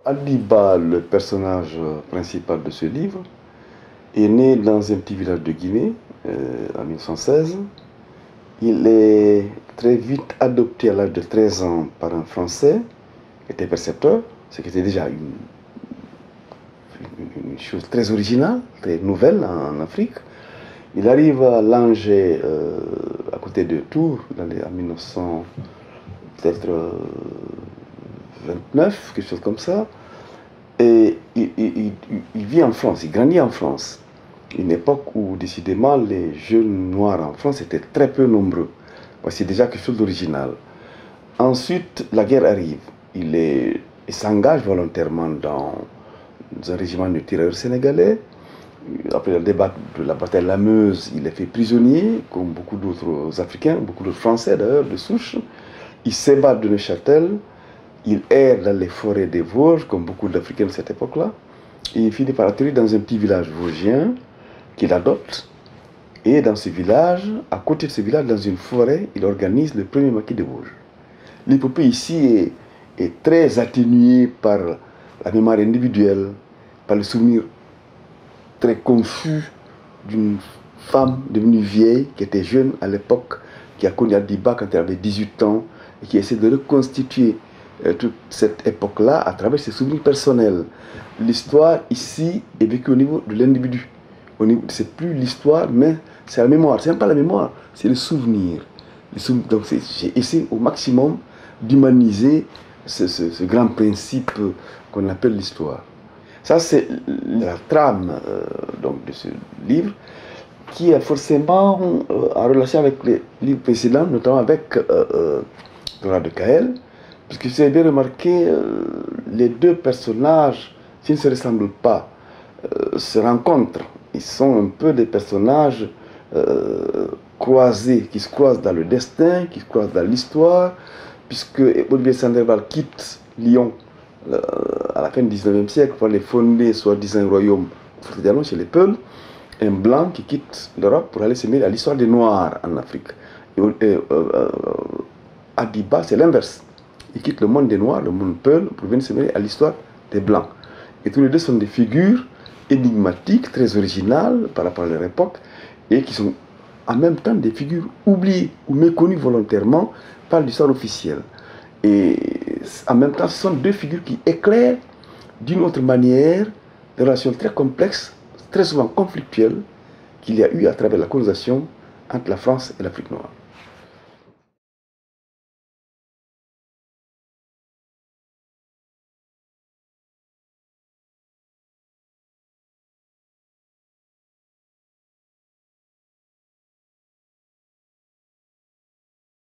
Adiba, le personnage principal de ce livre, est né dans un petit village de Guinée en 1916. Il est très vite adopté à l'âge de 13 ans par un Français qui était percepteur, ce qui était déjà une chose très originale, très nouvelle en Afrique. Il arrive à Langeais, à côté de Tours, en 1929, quelque chose comme ça. Et il vit en France, il grandit en France. Une époque où, décidément, les jeunes noirs en France étaient très peu nombreux. C'est déjà quelque chose d'original. Ensuite, la guerre arrive. Il s'engage volontairement dans un régiment de tirailleurs sénégalais. Après le débat de la bataille de la Meuse, il est fait prisonnier, comme beaucoup d'autres Africains, beaucoup d'autres Français d'ailleurs, de souche. Il s'évade de Neuchâtel. Il erre dans les forêts des Vosges, comme beaucoup d'Africains de cette époque-là. Et il finit par atterrir dans un petit village vosgien qu'il adopte. Et dans ce village, à côté de ce village, dans une forêt, il organise le premier maquis des Vosges. L'épopée ici est très atténuée par la mémoire individuelle, par le souvenir très confus d'une femme devenue vieille, qui était jeune à l'époque, qui a connu Adiba quand elle avait 18 ans, et qui essaie de reconstituer toute cette époque-là à travers ses souvenirs personnels. L'histoire ici est vécue au niveau de l'individu. C'est plus l'histoire, mais c'est la mémoire. C'est même pas la mémoire, c'est le souvenir. Donc j'ai essayé au maximum d'humaniser ce grand principe qu'on appelle l'histoire. Ça, c'est la trame donc, de ce livre, qui est forcément en relation avec les livres précédents, notamment avec Dora de Caël, puisque si vous avez bien remarqué, les deux personnages, s'ils ne se ressemblent pas, se rencontrent. Ils sont un peu des personnages croisés, qui se croisent dans le destin, qui se croisent dans l'histoire, puisque Olivier Sanderval quitte Lyon à la fin du 19e siècle pour aller fonder soi-disant un royaume chez les Peuls, un blanc qui quitte l'Europe pour aller se mêler à l'histoire des Noirs en Afrique. Adiba, c'est l'inverse. Il quitte le monde des Noirs, le monde Peul, pour venir se mêler à l'histoire des Blancs. Et tous les deux sont des figures énigmatiques, très originales par rapport à leur époque, et qui sont en même temps des figures oubliées ou méconnues volontairement par l'histoire officielle. Et en même temps, ce sont deux figures qui éclairent d'une autre manière des relations très complexes, très souvent conflictuelles, qu'il y a eu à travers la colonisation entre la France et l'Afrique noire.